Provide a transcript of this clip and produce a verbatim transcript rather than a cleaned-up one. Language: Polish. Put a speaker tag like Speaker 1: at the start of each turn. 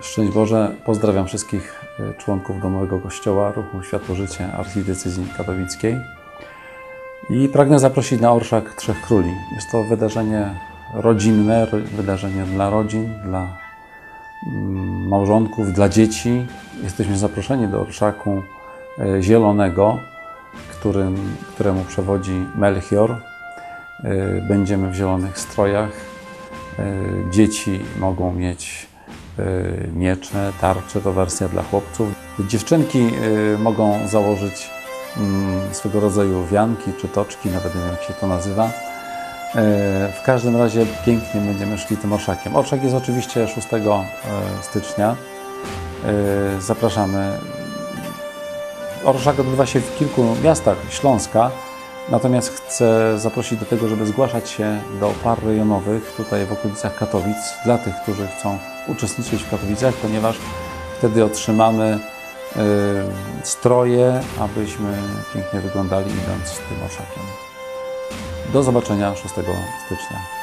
Speaker 1: Szczęść Boże, pozdrawiam wszystkich członków Domowego Kościoła Ruchu Światło-Życie Archidiecezji Katowickiej i pragnę zaprosić na Orszak Trzech Króli. Jest to wydarzenie rodzinne, wydarzenie dla rodzin, dla małżonków, dla dzieci. Jesteśmy zaproszeni do Orszaku Zielonego, którym, któremu przewodzi Melchior. Będziemy w zielonych strojach. Dzieci mogą mieć miecze, tarcze, to wersja dla chłopców. Dziewczynki mogą założyć swego rodzaju wianki czy toczki, nawet nie wiem jak się to nazywa. W każdym razie pięknie będziemy szli tym orszakiem. Orszak jest oczywiście szóstego stycznia. Zapraszamy. Orszak odbywa się w kilku miastach Śląska, natomiast chcę zaprosić do tego, żeby zgłaszać się do par rejonowych tutaj w okolicach Katowic dla tych, którzy chcą uczestniczyć w Katowicach, ponieważ wtedy otrzymamy stroje, abyśmy pięknie wyglądali idąc tym orszakiem. Do zobaczenia szóstego stycznia.